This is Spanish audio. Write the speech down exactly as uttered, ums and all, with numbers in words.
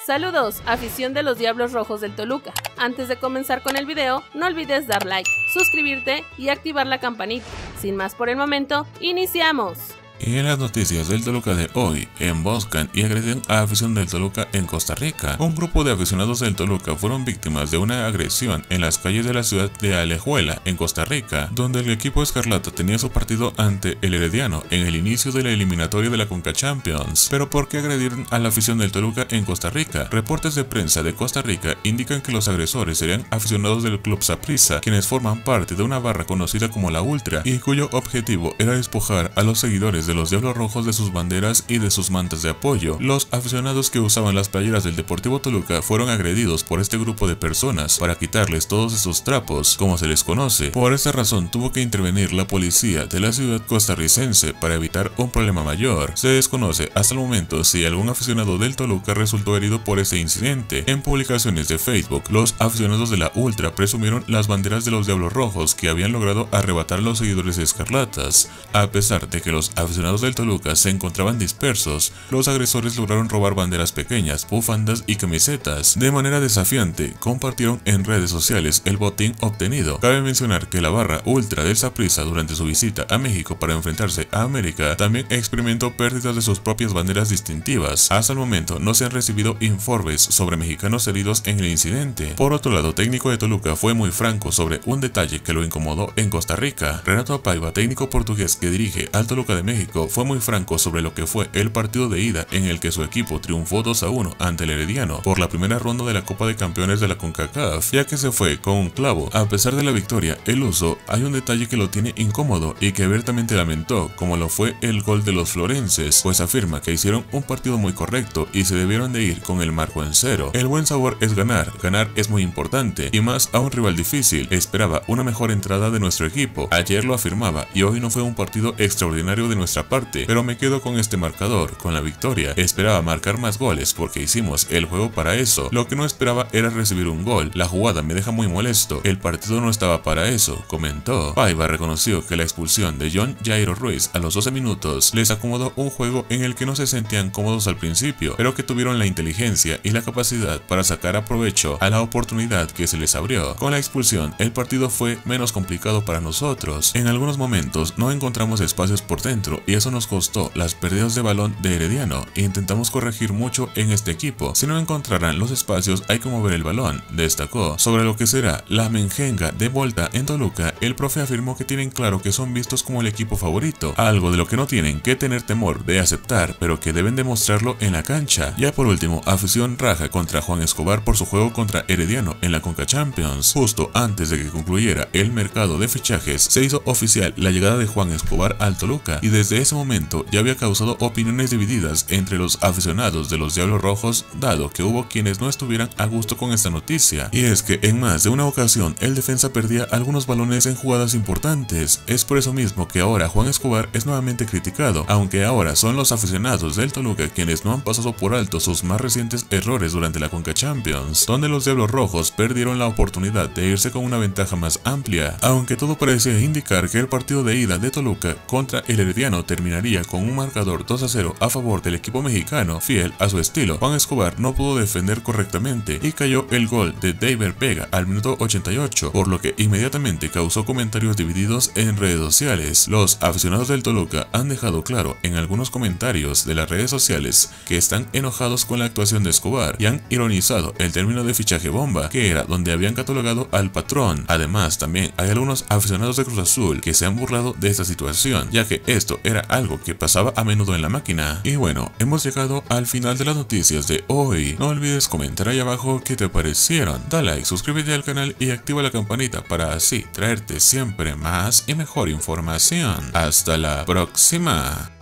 Saludos, afición de los Diablos Rojos del Toluca. Antes de comenzar con el video, no olvides dar like, suscribirte y activar la campanita. Sin más por el momento, ¡iniciamos! Y en las noticias del Toluca de hoy, emboscan y agreden a afición del Toluca en Costa Rica. Un grupo de aficionados del Toluca fueron víctimas de una agresión en las calles de la ciudad de Alajuela, en Costa Rica, donde el equipo escarlata tenía su partido ante el Herediano en el inicio de la eliminatoria de la Conca Champions. Pero ¿por qué agredieron a la afición del Toluca en Costa Rica? Reportes de prensa de Costa Rica indican que los agresores serían aficionados del Club Saprissa, quienes forman parte de una barra conocida como la Ultra y cuyo objetivo era despojar a los seguidores de los Diablos Rojos de sus banderas y de sus mantas de apoyo. Los aficionados que usaban las playeras del Deportivo Toluca fueron agredidos por este grupo de personas para quitarles todos esos trapos, como se les conoce. Por esta razón tuvo que intervenir la policía de la ciudad costarricense para evitar un problema mayor. Se desconoce hasta el momento si algún aficionado del Toluca resultó herido por este incidente. En publicaciones de Facebook, los aficionados de la Ultra presumieron las banderas de los Diablos Rojos que habían logrado arrebatar a los seguidores escarlatas. A pesar de que los aficionados del Toluca se encontraban dispersos, los agresores lograron robar banderas pequeñas, bufandas y camisetas. De manera desafiante, compartieron en redes sociales el botín obtenido. Cabe mencionar que la barra Ultra del Saprissa, durante su visita a México para enfrentarse a América, también experimentó pérdidas de sus propias banderas distintivas. Hasta el momento no se han recibido informes sobre mexicanos heridos en el incidente. Por otro lado, técnico de Toluca fue muy franco sobre un detalle que lo incomodó en Costa Rica. Renato Paiva, técnico portugués que dirige al Toluca de México, fue muy franco sobre lo que fue el partido de ida en el que su equipo triunfó dos a uno ante el Herediano por la primera ronda de la Copa de Campeones de la CONCACAF, ya que se fue con un clavo. A pesar de la victoria, el uso, hay un detalle que lo tiene incómodo y que abiertamente lamentó, como lo fue el gol de los florenses, pues afirma que hicieron un partido muy correcto y se debieron de ir con el marco en cero. El buen sabor es ganar, ganar es muy importante, y más a un rival difícil. Esperaba una mejor entrada de nuestro equipo, ayer lo afirmaba, y hoy no fue un partido extraordinario de nuestra parte, pero me quedo con este marcador, con la victoria. Esperaba marcar más goles porque hicimos el juego para eso. Lo que no esperaba era recibir un gol. La jugada me deja muy molesto. El partido no estaba para eso, comentó. Paiva reconoció que la expulsión de John Jairo Ruiz a los doce minutos les acomodó un juego en el que no se sentían cómodos al principio, pero que tuvieron la inteligencia y la capacidad para sacar a provecho a la oportunidad que se les abrió. Con la expulsión, el partido fue menos complicado para nosotros. En algunos momentos no encontramos espacios por dentro y eso nos costó las pérdidas de balón de Herediano e intentamos corregir mucho en este equipo. Si no encontrarán los espacios hay que mover el balón, destacó. Sobre lo que será la menjenga de vuelta en Toluca, el profe afirmó que tienen claro que son vistos como el equipo favorito, algo de lo que no tienen que tener temor de aceptar, pero que deben demostrarlo en la cancha. Ya por último, afición raja contra Juan Escobar por su juego contra Herediano en la Conca Champions. Justo antes de que concluyera el mercado de fichajes, se hizo oficial la llegada de Juan Escobar al Toluca, y desde ese momento ya había causado opiniones divididas entre los aficionados de los Diablos Rojos, dado que hubo quienes no estuvieran a gusto con esta noticia. Y es que en más de una ocasión el defensa perdía algunos balones en jugadas importantes. Es por eso mismo que ahora Juan Escobar es nuevamente criticado, aunque ahora son los aficionados del Toluca quienes no han pasado por alto sus más recientes errores durante la Conca Champions, donde los Diablos Rojos perdieron la oportunidad de irse con una ventaja más amplia. Aunque todo parecía indicar que el partido de ida de Toluca contra el Herediano terminaría con un marcador dos a cero a favor del equipo mexicano, fiel a su estilo, Juan Escobar no pudo defender correctamente y cayó el gol de David Vega al minuto ochenta y ocho, por lo que inmediatamente causó comentarios divididos en redes sociales. Los aficionados del Toluca han dejado claro en algunos comentarios de las redes sociales que están enojados con la actuación de Escobar y han ironizado el término de fichaje bomba, que era donde habían catalogado al patrón. Además, también hay algunos aficionados de Cruz Azul que se han burlado de esta situación, ya que esto era algo que pasaba a menudo en la máquina. Y bueno, hemos llegado al final de las noticias de hoy. No olvides comentar ahí abajo qué te parecieron. Da like, suscríbete al canal y activa la campanita para así traerte siempre más y mejor información. Hasta la próxima.